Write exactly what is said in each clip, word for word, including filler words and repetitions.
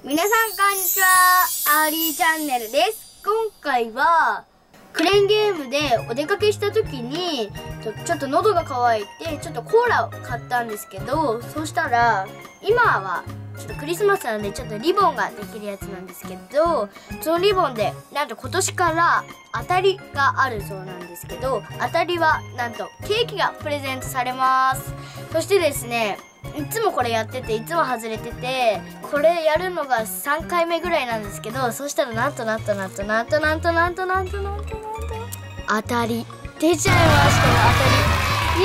皆さんこんにちは、アーリーチャンネルです。今回はクレーンゲームでお出かけした時にちょ、ちょっと喉が渇いてちょっとコーラを買ったんですけど、そうしたら今はちょっとクリスマスなんでちょっとリボンができるやつなんですけど、そのリボンでなんと今年から当たりがあるそうなんですけど、当たりはなんとケーキがプレゼントされます。そしてですね、いつもこれやってていつも外れてて、これやるのがさんかいめぐらいなんですけど、そしたらなんとなんとなんとなんとなんとなんとなんとなんとなんと当たり出ちゃいましたよ。当たりイ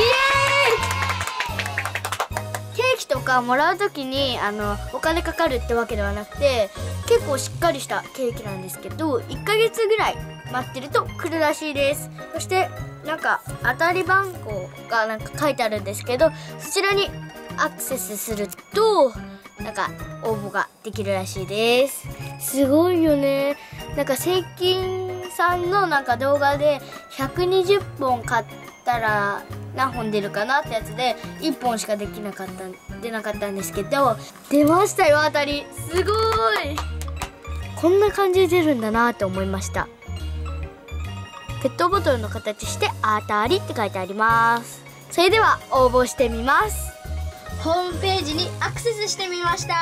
エーイ。ケーキとかもらう時にあのお金かかるってわけではなくて、結構しっかりしたケーキなんですけど、いっかげつぐらい待ってると来るらしいです。そしてなんか当たり番号がなんか書いてあるんですけど、そちらにアクセスするとなんか応募ができるらしいです。すごいよね。なんかセイキンさんのなんか動画でひゃくにじゅっぽん買ったら何本出るかなってやつでいっぽんしかできなかった出なかったんですけど、出ましたよ、当たり。すごい。こんな感じで出るんだなって思いました。ペットボトルの形して当たりって書いてあります。それでは応募してみます。ホームページにアクセスしてみました。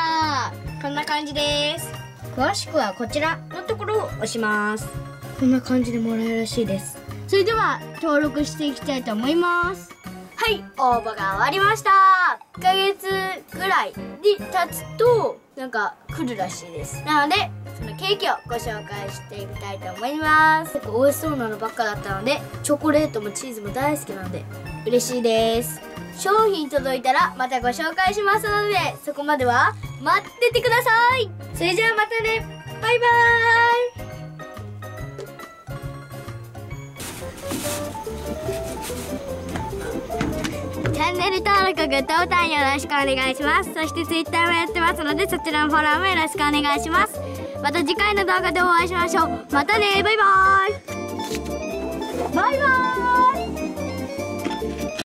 こんな感じです。詳しくはこちらのところを押します。こんな感じでもらえるらしいです。それでは登録していきたいと思います。はい、応募が終わりました。いっかげつぐらいに経つとなんか来るらしいです。なのでそのケーキをご紹介してみたいと思います。結構美味しそうなのばっかだったので、チョコレートもチーズも大好きなので嬉しいです。商品届いたらまたご紹介しますので、そこまでは待っててください。それじゃあまたね、バイバーイ。チャンネル登録、グッドボタンよろしくお願いします。そしてツイッターもやってますので、そちらのフォローもよろしくお願いします。また次回の動画でお会いしましょう。またね、バイバーイ。バイバーイ。